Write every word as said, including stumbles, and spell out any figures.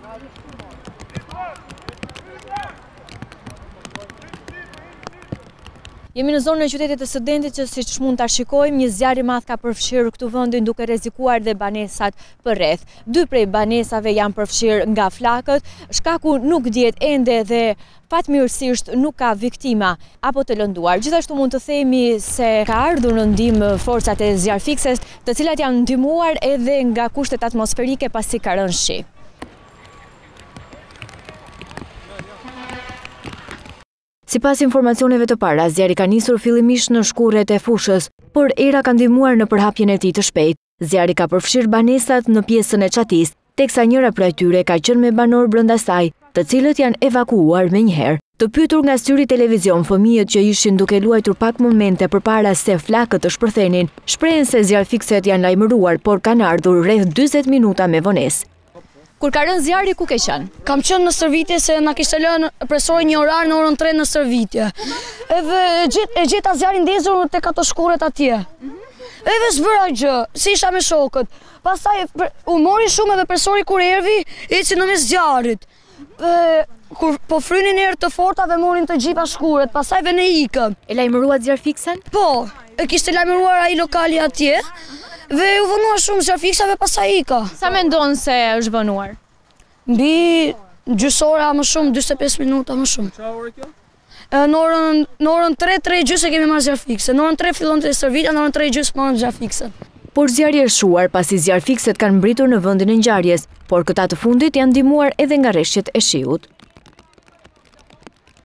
Jemi në zonën e qytetit të Studentit që siç mund ta shikojmë, një zjarr i madh ka përfshirë këtu vendin duke rrezikuar dhe banesat përreth. Dy prej banesave janë përfshirë nga flakët, shkaku nuk dihet ende dhe fatmirësisht nuk ka viktima apo të lënduar. Gjithashtu mund të themi se ka ardhur në ndihmë forcat e zjarrfikses, të cilat janë ndihmuar edhe nga kushtet atmosferike pasi ka rënë shi. Sipas informacioneve të para, zjarri ka nisur fillimisht në shkurret e fushës, por era ka ndihmuar në përhapjen e tij të shpejtë. Zjarri ka përfshirë banesat në pjesën e çatis, teksa njëra prej tyre ka qenë me banor brenda saj, të cilët janë evakuuar menjëherë. Të pyetur nga Syri televizion, fëmijët që ishin duke luajtur pak momente përpara se flakët të shpërthenin, shprehen se zjarrfikset janë lajmëruar, por kanë ardhur rreth dyzet minuta me vonesë. Kur ka rënë zjarri, ku ke qenë? Kam qenë në stërvitje se na kishte lënë presori një orar në orën tre në stërvitje. Edhe e gjeta zjarrin ndezur tek ato shkurret atje. Edhe s'bëra gjë, si isha me shokët. Pastaj u mori shumë edhe presori kur erdhi, eci në mes zjarrit. Kur po frynin erë të forta dhe morin të gjipa shkurret, pastaj ve ne ikëm. E lajmëruat zjarrfiksen? Po, e kishte lajmëruar ai lokali atje. Dhe u vënua shumë zjarrfiksave, pastaj ika. Sa mendon se është vënuar? Mbi gjysora më shumë, dyzet e pesë minuta më shumë. Çfarë ore kjo? Në orën në orën tre, tre e gjys e kemi marrë zjarrfikse. Në orën tre fillon të stërvitja, në orën tre e gjys marrëm zjarrfiksen. Por zjarri është shuar pasi zjarrfikset kanë mbritur në vendin e ngjarjes, por këta të fundit janë ndihmuar edhe nga rreshqet e shiut.